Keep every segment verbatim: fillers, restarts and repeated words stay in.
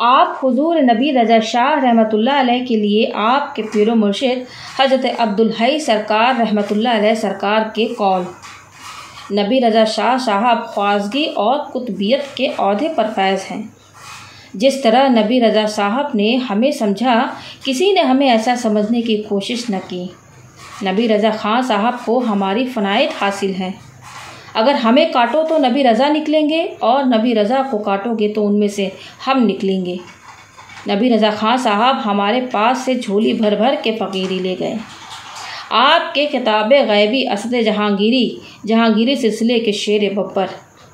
आप हुजूर नबी रज़ा शाह रहमतुल्लाह अलैह के लिए आपके पीर व मुर्शिद हज़रत अब्दुल हई सरकार रहमतुल्लाह अलैह सरकार के कौल। नबी रज़ा शाह साहब ख्वाजगी और कुतबियत के ओहदे पर फैज़ हैं। जिस तरह नबी रज़ा साहब ने हमें समझा, किसी ने हमें ऐसा समझने की कोशिश न की। नबी रज़ा ख़ान साहब को हमारी फ़नाइत हासिल है। अगर हमें काटो तो नबी रज़ा निकलेंगे और नबी रज़ा को काटोगे तो उनमें से हम निकलेंगे। नबी रज़ा ख़ान साहब हमारे पास से झोली भर भर के फ़कीरी ले गए। आपके किताब गैबी असद जहांगीरी जहांगीरी सिलसिले के शेर बब्बर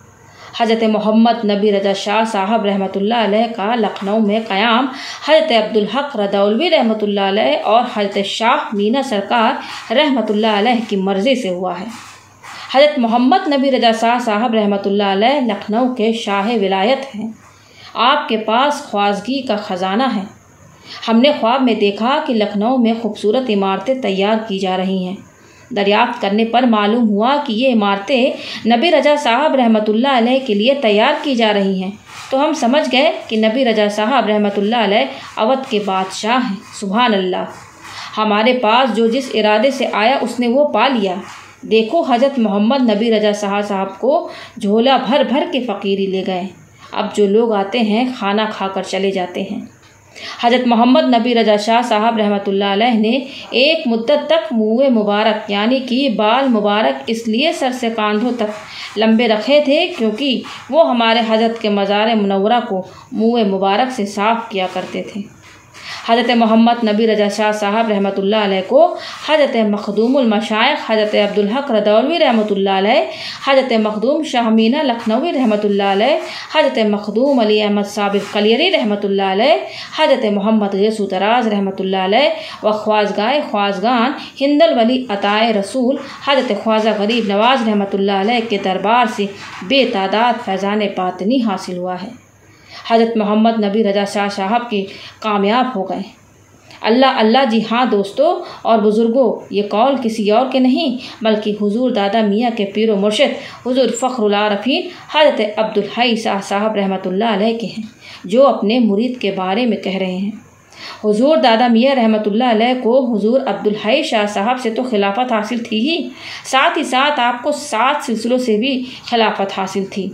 हज़रत मोहम्मद नबी रज़ा शाह साहब रहमतुल्लाह अलैह का लखनऊ में क़याम हज़रत अब्दुल हक रदौलवी रहमतुल्लाह अलैह और हज़रत शाह मीना सरकार रहमतुल्लाह अलैह की मर्ज़ी से हुआ है। हज़रत मोहम्मद नबी रज़ा शाह साहब रहमतुल्लाह अलैह लखनऊ के शाह विलायत हैं। आपके पास ख्वाजगी का ख़जाना है। हमने ख्वाब में देखा कि लखनऊ में खूबसूरत इमारतें तैयार की जा रही हैं। दरियाफ्त करने पर मालूम हुआ कि ये इमारतें नबी रज़ा साहब रहमतुल्लाह अलैह के लिए तैयार की जा रही हैं। तो हम समझ गए कि नबी रज़ा साहब रहमतुल्लाह अलैह अवध के बादशाह हैं। सुभान अल्लाह। हमारे पास जो जिस इरादे से आया उसने वो पा लिया। देखो, हज़रत मोहम्मद नबी रज़ा शाह साहब को झोला भर भर के फ़कीरी ले गए। अब जो लोग आते हैं खाना खाकर चले जाते हैं। हज़रत मोहम्मद नबी रज़ा शाह साहब रहमतुल्लाह अलैह ने एक मुद्दत तक मुँह मुबारक यानी कि बाल मुबारक इसलिए सर से कांधों तक लंबे रखे थे क्योंकि वो हमारे हज़रत के मज़ार मुनव्वरा को मुँह मुबारक से साफ़ किया करते थे। हज़रत मोहम्मद नबी रज़ा शाह साहब रहमतुल्लाह अलैह को हज़रत मखदूमुल मशाइख़ हज़रत अब्दुल हक रदौलवी रहमतुल्लाह अलैह, हज़रत मखदूम शाह मीना लखनवी रहमतुल्लाह अलैह, हज़रत मखदूम अली अहमद साबिर कलियरी रहमतुल्लाह अलैह, हज़रत मोहम्मद गैसु तराज रहमतुल्लाह अलैह व ख्वाजगाए ख्वाजगान हिंदल वली अताए रसूल हज़रत ख्वाजा गरीब नवाज़ रहमतुल्लाह अलैह के दरबार से बेतादाद फैज़ान बातिनी हासिल हुआ है। हज़रत मोहम्मद नबी रज़ा शाह साहब के कामयाब हो गए। अल्लाह अल्लाह। जी हाँ दोस्तों और बुज़ुर्गों, ये कौल किसी और के नहीं बल्कि हुजूर दादा मियाँ के पीर व मुर्शिद हुजूर फ़ख्रुल आरफ़ीन हज़रत अब्दुल हई शाह साहब रहमतुल्लाह अलैह के हैं, जो अपने मुरीद के बारे में कह रहे हैं। हुजूर दादा मियाँ रहमतुल्लाह अलैह को हुजूर अब्दुल हई शाह साहब से तो खिलाफत हासिल थी ही, साथ ही साथ आपको सात सिलसिलों से भी खिलाफत हासिल थी।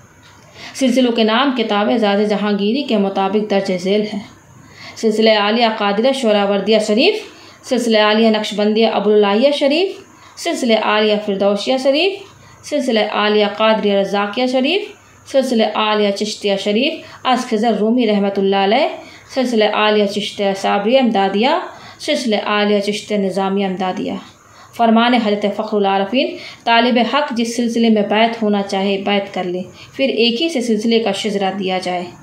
सिलसिलों के नाम किताब ज़ाद जहांगीरी के मुताबिक दर्ज झेल है। सिलसिला आलिया कादिरा शोरावर्दिया शरीफ, सिलसिला आलिया नक्शबंदिया अबुलाहिया शरीफ, सिलसिला आलिया फिरदौसिया शरीफ, सिलसिला आलिया कादरिया रज़ाकिया शरीफ, सिलसिला आलिया चिश्तिया शरीफ अस खिज़र रूमी रहमतुल्लाह अलैह, सिलसिला आलिया चिश्तिया साबरिया इमदादिया, सिलसिला आलिया चिश्तिया निज़ामिया इमदादिया। फरमान हज़रत फ़ख्रुल आरफ़ीन, तालिब हक़ जिस सिलसिले में बैत होना चाहे बैत कर ले, फिर एक ही से सिलसिले का शिजरा दिया जाए।